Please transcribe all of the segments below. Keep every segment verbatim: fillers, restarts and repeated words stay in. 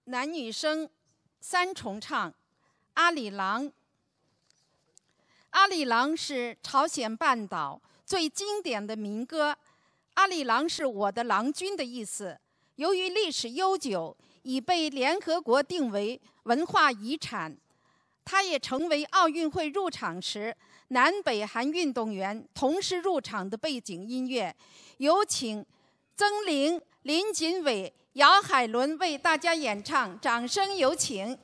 男女生三重唱。阿里郎，阿里郎是朝鲜半岛最经典的民歌。阿里郎是我的郎君的意思。由于历史悠久，已被联合国定为文化遗产。它也成为奥运会入场时南北韩运动员同时入场的背景音乐。有请曾玲、林锦伟、姚海伦为大家演唱，掌声有请。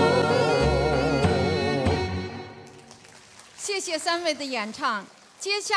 谢谢三位的演唱，接下。